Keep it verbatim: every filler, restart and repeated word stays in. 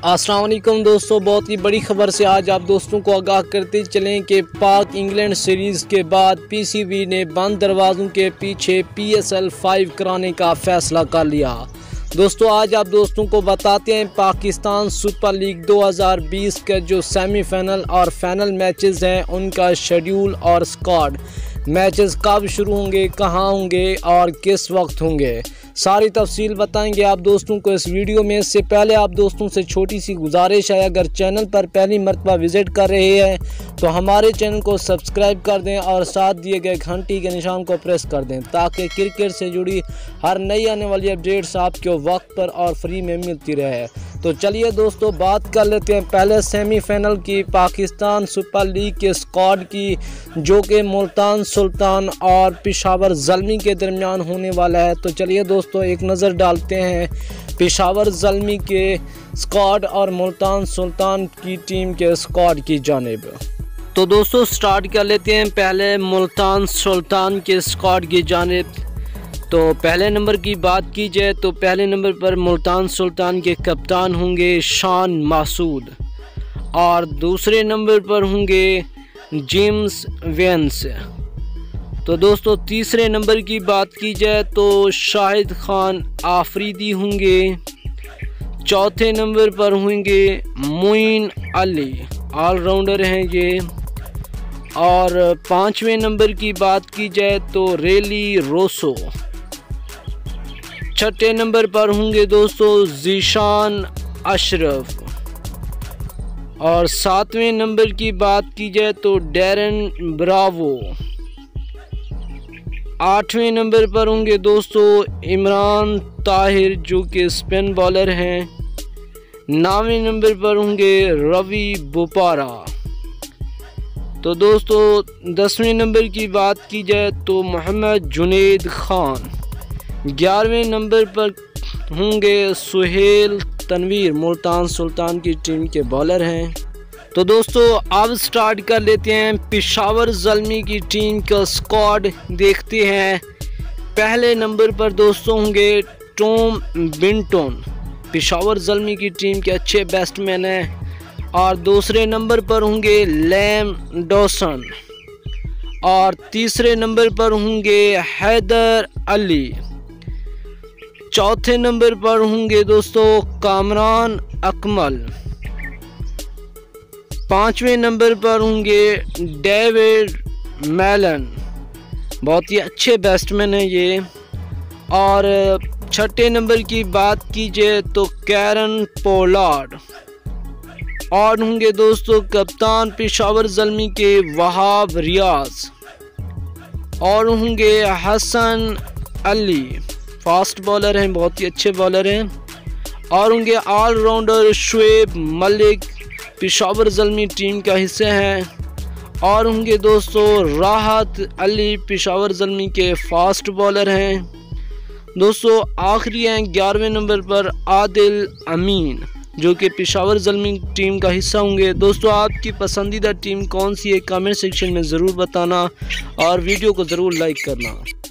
अस्सलाम वालेकुम दोस्तों, बहुत ही बड़ी खबर से आज आप दोस्तों को आगाह करते चलें कि पाक इंग्लैंड सीरीज़ के बाद पीसीबी ने बंद दरवाज़ों के पीछे पीएसएल फाइव कराने का फ़ैसला कर लिया। दोस्तों आज आप दोस्तों को बताते हैं पाकिस्तान सुपर लीग दो हज़ार बीस के जो सेमीफाइनल और फाइनल मैचेस हैं उनका शेड्यूल और स्क्वाड। मैचेस कब शुरू होंगे, कहां होंगे और किस वक्त होंगे, सारी तफसील बताएंगे आप दोस्तों को इस वीडियो में। इससे पहले आप दोस्तों से छोटी सी गुजारिश है, अगर चैनल पर पहली मरतबा विज़िट कर रहे हैं तो हमारे चैनल को सब्सक्राइब कर दें और साथ दिए गए घंटी के निशान को प्रेस कर दें ताकि क्रिकेट से जुड़ी हर नई आने वाली अपडेट्स आपको वक्त पर और फ्री में मिलती रहे। तो चलिए दोस्तों बात कर लेते हैं पहले सेमीफाइनल की पाकिस्तान सुपर लीग के स्क्वाड की, जो कि मुल्तान सुल्तान और पेशावर ज़ल्मी के दरमियान होने वाला है। तो चलिए दोस्तों एक नज़र डालते हैं पेशावर ज़ल्मी के स्क्वाड और मुल्तान सुल्तान की टीम के स्क्वाड की जानिब। तो दोस्तों स्टार्ट कर लेते हैं पहले मुल्तान सुल्तान के स्क्वाड की जानिब। तो पहले नंबर की बात की जाए तो पहले नंबर पर मुल्तान सुल्तान के कप्तान होंगे शान मासूद और दूसरे नंबर पर होंगे जेम्स वेंस। तो दोस्तों तीसरे नंबर की बात की जाए तो शाहिद खान आफरीदी होंगे। चौथे नंबर पर होंगे मोइन अली, ऑलराउंडर हैं ये। और पाँचवें नंबर की बात की जाए तो रेली रोसो। छठे नंबर पर होंगे दोस्तों जीशान अशरफ। और सातवें नंबर की बात की जाए तो डैरन ब्रावो। आठवें नंबर पर होंगे दोस्तों इमरान ताहिर जो कि स्पिन बॉलर हैं। नौवें नंबर पर होंगे रवि बोपारा। तो दोस्तों दसवें नंबर की बात की जाए तो मोहम्मद जुनेद खान। ग्यारहवें नंबर पर होंगे सुहेल तनवीर, मुल्तान सुल्तान की टीम के बॉलर हैं। तो दोस्तों अब स्टार्ट कर लेते हैं पेशावर ज़ल्मी की टीम का स्क्वाड। देखते हैं पहले नंबर पर दोस्तों होंगे टॉम बिंटन, पेशावर ज़ल्मी की टीम के अच्छे बैट्समैन हैं। और दूसरे नंबर पर होंगे लैम डॉसन और तीसरे नंबर पर होंगे हैदर अली। चौथे नंबर पर होंगे दोस्तों कामरान अकमल। पांचवें नंबर पर होंगे डेविड मेलन, बहुत ही अच्छे बैट्समैन हैं ये। और छठे नंबर की बात की जाए तो कैरन पोलार्ड। और होंगे दोस्तों कप्तान पेशावर ज़ल्मी के वहाब रियाज। और होंगे हसन अली, फास्ट बॉलर हैं, बहुत ही अच्छे बॉलर हैं। और होंगे ऑलराउंडर शुएब मलिक, पेशावर ज़ल्मी टीम का हिस्सा हैं। और होंगे दोस्तों राहत अली, पेशावर ज़ल्मी के फास्ट बॉलर हैं। दोस्तों आखिरी हैं ग्यारहवें नंबर पर आदिल अमीन जो कि पेशावर ज़ल्मी टीम का हिस्सा होंगे। दोस्तों आपकी पसंदीदा टीम कौन सी है कमेंट सेक्शन में ज़रूर बताना और वीडियो को ज़रूर लाइक करना।